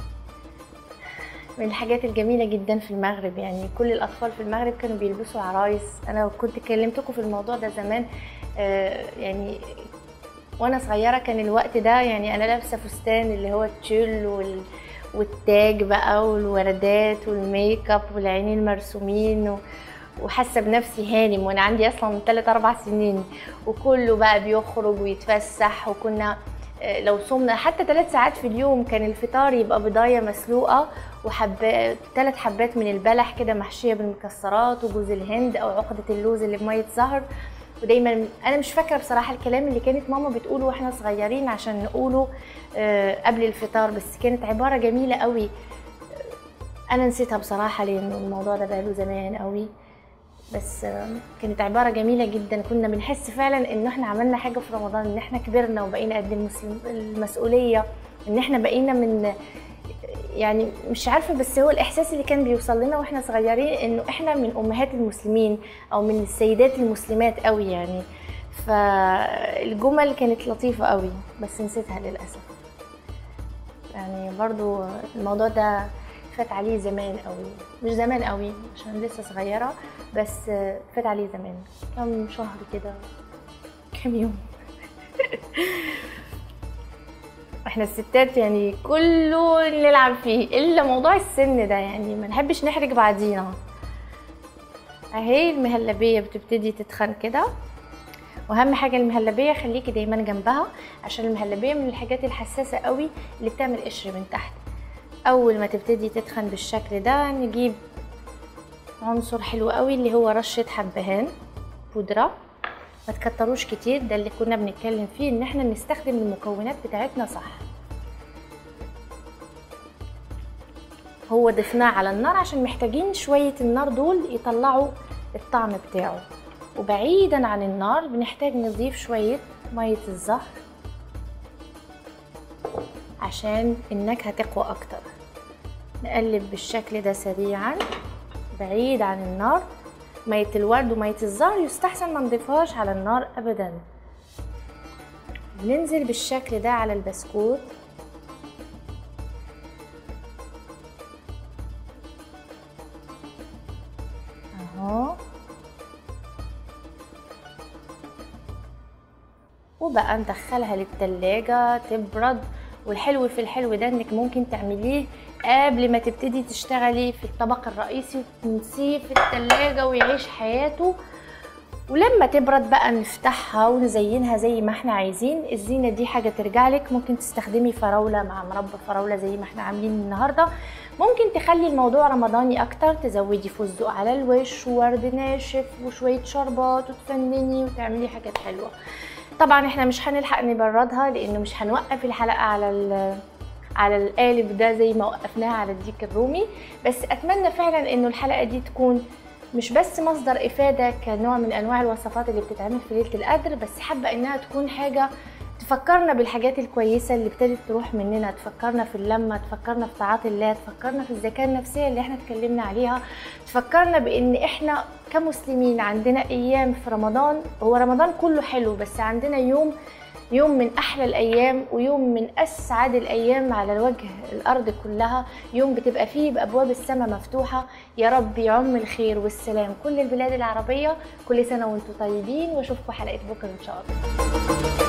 من الحاجات الجميلة جدا في المغرب، يعني كل الاطفال في المغرب كانوا بيلبسوا عرايس. انا كنت كلمتكم في الموضوع ده زمان، يعني وانا صغيره كان الوقت ده يعني انا لابسه فستان اللي هو التشول وال... والتاج بقى والوردات والميك اب والعينين المرسومين و... وحاسه بنفسي هانم وانا عندي اصلا ثلاثة أربع سنين، وكله بقى بيخرج ويتفسح. وكنا لو صمنا حتى ثلاث ساعات في اليوم كان الفطار يبقى بضايه مسلوقه وحبات ثلاث حبات من البلح كده محشيه بالمكسرات وجوز الهند او عقده اللوز اللي بميه زهر. ودايما انا مش فاكره بصراحه الكلام اللي كانت ماما بتقوله واحنا صغيرين عشان نقوله قبل الفطار، بس كانت عباره جميله قوي. انا نسيتها بصراحه لانه الموضوع ده بقاله زمان قوي، بس كانت عباره جميله جدا. كنا بنحس فعلا ان احنا عملنا حاجه في رمضان، ان احنا كبرنا وبقينا قد المسلم المسؤوليه، ان احنا بقينا من يعني مش عارفه، بس هو الاحساس اللي كان بيوصل لنا واحنا صغيرين انه احنا من امهات المسلمين او من السيدات المسلمات قوي يعني. فالجمل كانت لطيفه قوي بس نسيتها للاسف. يعني برضو الموضوع ده فات عليه زمان قوي، مش زمان قوي عشان لسه صغيره، بس فات عليه زمان كم شهر كده، كم يوم. احنا الستات يعني كله نلعب فيه الا موضوع السن ده، يعني ما نحبش نحرج بعضينا. اهي المهلبيه بتبتدي تتخن كده، واهم حاجه المهلبيه خليكي دايما جنبها عشان المهلبيه من الحاجات الحساسه قوي اللي بتعمل قشر من تحت. اول ما تبتدي تتخن بالشكل ده نجيب عنصر حلو قوي اللي هو رشه حبهان بودره، ما تكتروش كتير، ده اللي كنا بنتكلم فيه ان احنا نستخدم المكونات بتاعتنا صح. هو ضفناه على النار عشان محتاجين شويه النار دول يطلعوا الطعم بتاعه. وبعيدا عن النار بنحتاج نضيف شويه ميه الزهر عشان النكهه تقوى اكتر. نقلب بالشكل ده سريعا بعيد عن النار. ميه الورد وميه الزهر يستحسن ما نضيفهاش على النار ابدا. بننزل بالشكل ده على البسكوت اهو، وبقى ندخلها للتلاجة تبرد. والحلو في الحلو ده انك ممكن تعمليه قبل ما تبتدي تشتغلي في الطبق الرئيسي وتنسيه في التلاجة ويعيش حياته ولما تبرد بقى نفتحها ونزينها زي ما احنا عايزين. الزينة دي حاجة ترجع لك، ممكن تستخدمي فراولة مع مربى فراولة زي ما احنا عاملين النهاردة. ممكن تخلي الموضوع رمضاني اكتر، تزودي فستق على الوش وورد ناشف وشوية شربات وتفنني وتعملي حاجات حلوة. طبعا احنا مش هنلحق نبردها لانه مش هنوقف الحلقة على على القالب ده زي ما وقفناها على الديك الرومي. بس اتمنى فعلا انه الحلقة دي تكون مش بس مصدر افاده كنوع من انواع الوصفات اللي بتتعمل في ليله القدر، بس حابه انها تكون حاجه تفكرنا بالحاجات الكويسه اللي ابتدت تروح مننا، تفكرنا في اللمه، تفكرنا في طاعات الله، تفكرنا في الذكاء النفسيه اللي احنا اتكلمنا عليها، تفكرنا بان احنا كمسلمين عندنا ايام في رمضان. هو رمضان كله حلو، بس عندنا يوم يوم من احلى الايام ويوم من اسعد الايام على الوجه الارض كلها، يوم بتبقى فيه بابواب السماء مفتوحه. يا رب يعم الخير والسلام كل البلاد العربيه. كل سنه وانتم طيبين، واشوفكم حلقه بكره ان شاء الله.